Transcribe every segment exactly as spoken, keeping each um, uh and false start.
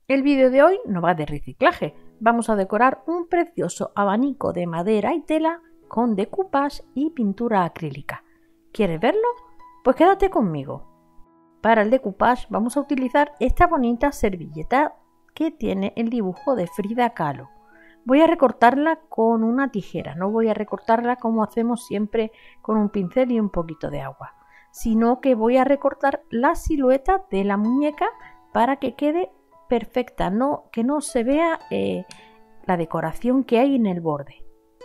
El vídeo de hoy no va de reciclaje, vamos a decorar un precioso abanico de madera y tela con decoupage y pintura acrílica. ¿Quieres verlo? Pues quédate conmigo. Para el decoupage vamos a utilizar esta bonita servilleta que tiene el dibujo de Frida Kahlo. Voy a recortarla con una tijera, no voy a recortarla como hacemos siempre con un pincel y un poquito de agua, sino que voy a recortar la silueta de la muñeca para que quede perfecta, no, que no se vea eh, la decoración que hay en el borde.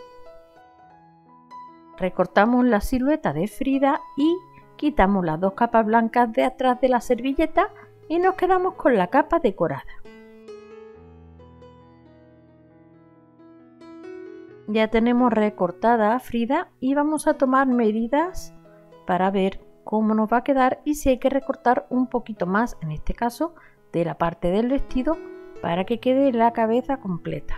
Recortamos la silueta de Frida y quitamos las dos capas blancas de atrás de la servilleta y nos quedamos con la capa decorada. Ya tenemos recortada a Frida y vamos a tomar medidas para ver cómo nos va a quedar y si hay que recortar un poquito más, en este caso de la parte del vestido, para que quede la cabeza completa.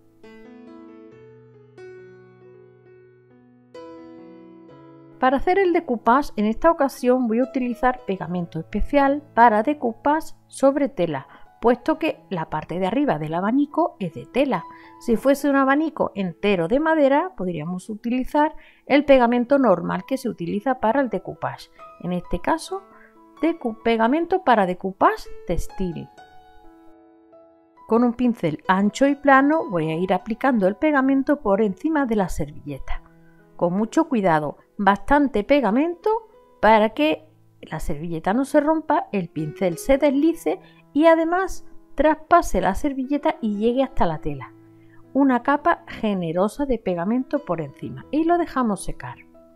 Para hacer el decoupage en esta ocasión voy a utilizar pegamento especial para decoupage sobre tela, puesto que la parte de arriba del abanico es de tela. Si fuese un abanico entero de madera podríamos utilizar el pegamento normal que se utiliza para el decoupage. En este caso, pegamento para decoupage textil. Con un pincel ancho y plano voy a ir aplicando el pegamento por encima de la servilleta. Con mucho cuidado, bastante pegamento para que la servilleta no se rompa, el pincel se deslice y además traspase la servilleta y llegue hasta la tela. Una capa generosa de pegamento por encima y lo dejamos secar.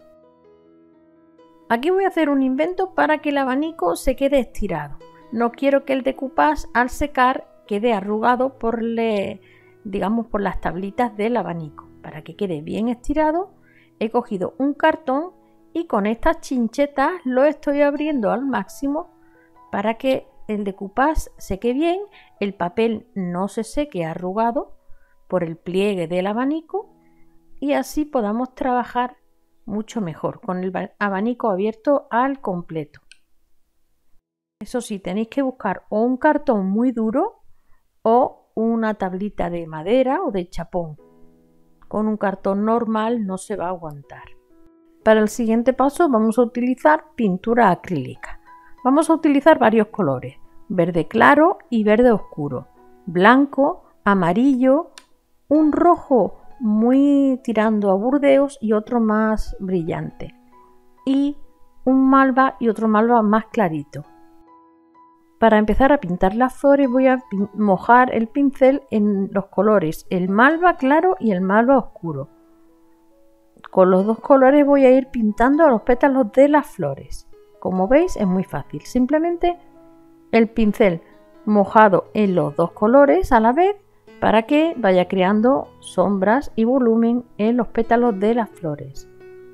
Aquí voy a hacer un invento para que el abanico se quede estirado. No quiero que el decoupage al secar quede arrugado por, le, digamos, por las tablitas del abanico. Para que quede bien estirado, he cogido un cartón y con estas chinchetas lo estoy abriendo al máximo para que el decoupage seque bien, el papel no se seque arrugado por el pliegue del abanico y así podamos trabajar mucho mejor con el abanico abierto al completo. Eso sí, tenéis que buscar o un cartón muy duro o una tablita de madera o de chapón. Con un cartón normal no se va a aguantar. Para el siguiente paso vamos a utilizar pintura acrílica. Vamos a utilizar varios colores, verde claro y verde oscuro, blanco, amarillo, un rojo muy tirando a burdeos y otro más brillante, y un malva y otro malva más clarito. Para empezar a pintar las flores voy a mojar el pincel en los colores el malva claro y el malva oscuro. Con los dos colores voy a ir pintando los pétalos de las flores. Como veis es muy fácil, simplemente el pincel mojado en los dos colores a la vez para que vaya creando sombras y volumen en los pétalos de las flores.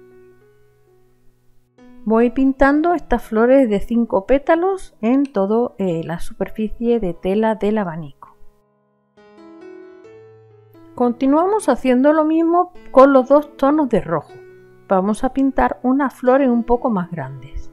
Voy pintando estas flores de cinco pétalos en toda eh, la superficie de tela del abanico. Continuamos haciendo lo mismo con los dos tonos de rojo. Vamos a pintar unas flores un poco más grandes.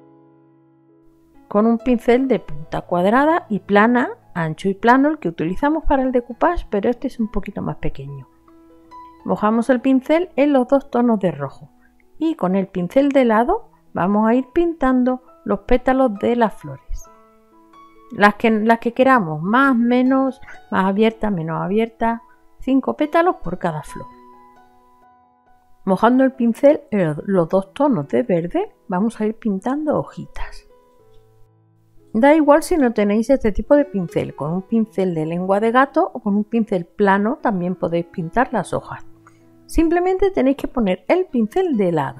Con un pincel de punta cuadrada y plana, ancho y plano, el que utilizamos para el decoupage, pero este es un poquito más pequeño. Mojamos el pincel en los dos tonos de rojo y con el pincel de lado vamos a ir pintando los pétalos de las flores. Las que, las que queramos, más, menos, más abierta, menos abierta, cinco pétalos por cada flor. Mojando el pincel en los dos tonos de verde, vamos a ir pintando hojitas. Da igual si no tenéis este tipo de pincel, con un pincel de lengua de gato o con un pincel plano también podéis pintar las hojas. Simplemente tenéis que poner el pincel de lado.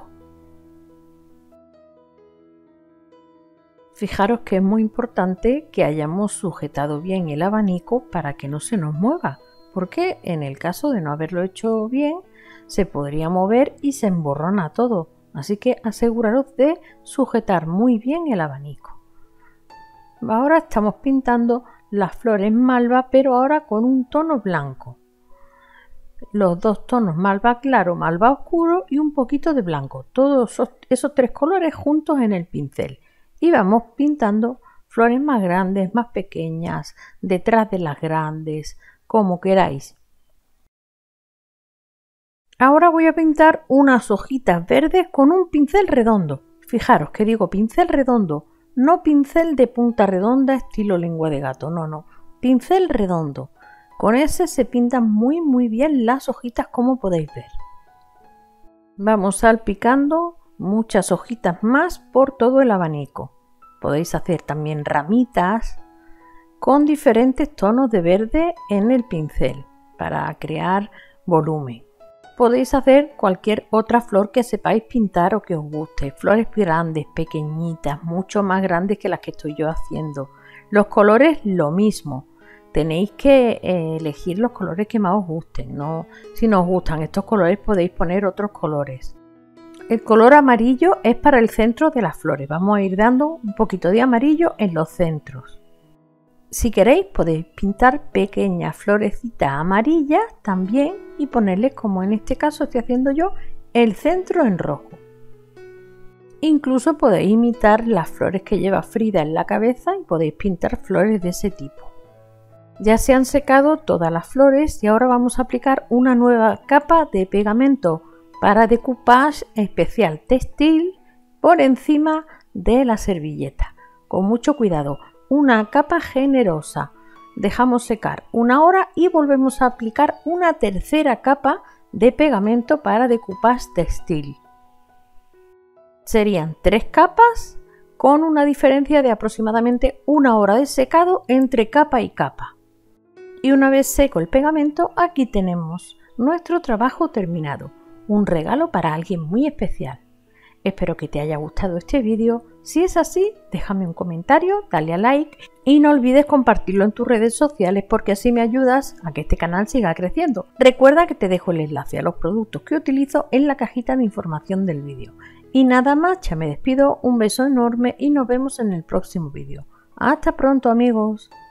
Fijaros que es muy importante que hayamos sujetado bien el abanico para que no se nos mueva, porque en el caso de no haberlo hecho bien se podría mover y se emborrona todo, así que aseguraros de sujetar muy bien el abanico. Ahora estamos pintando las flores malva, pero ahora con un tono blanco. Los dos tonos malva claro, malva oscuro y un poquito de blanco. Todos esos, esos tres colores juntos en el pincel. Y vamos pintando flores más grandes, más pequeñas, detrás de las grandes, como queráis. Ahora voy a pintar unas hojitas verdes con un pincel redondo. Fijaros que digo pincel redondo, no pincel de punta redonda estilo lengua de gato, no, no, pincel redondo. Con ese se pintan muy muy bien las hojitas, como podéis ver. Vamos salpicando muchas hojitas más por todo el abanico. Podéis hacer también ramitas con diferentes tonos de verde en el pincel para crear volumen. Podéis hacer cualquier otra flor que sepáis pintar o que os guste. Flores grandes, pequeñitas, mucho más grandes que las que estoy yo haciendo. Los colores lo mismo. Tenéis que eh, elegir los colores que más os gusten, ¿no? Si no os gustan estos colores podéis poner otros colores. El color amarillo es para el centro de las flores. Vamos a ir dando un poquito de amarillo en los centros. Si queréis podéis pintar pequeñas florecitas amarillas también y ponerles, como en este caso estoy haciendo yo, el centro en rojo. Incluso podéis imitar las flores que lleva Frida en la cabeza y podéis pintar flores de ese tipo. Ya se han secado todas las flores y ahora vamos a aplicar una nueva capa de pegamento para decoupage especial textil por encima de la servilleta. Con mucho cuidado, una capa generosa. Dejamos secar una hora y volvemos a aplicar una tercera capa de pegamento para decoupage textil. Serían tres capas con una diferencia de aproximadamente una hora de secado entre capa y capa. Y una vez seco el pegamento, aquí tenemos nuestro trabajo terminado. Un regalo para alguien muy especial. Espero que te haya gustado este vídeo. Si es así, déjame un comentario, dale a like y no olvides compartirlo en tus redes sociales porque así me ayudas a que este canal siga creciendo. Recuerda que te dejo el enlace a los productos que utilizo en la cajita de información del vídeo. Y nada más, ya me despido, un beso enorme y nos vemos en el próximo vídeo. Hasta pronto, amigos.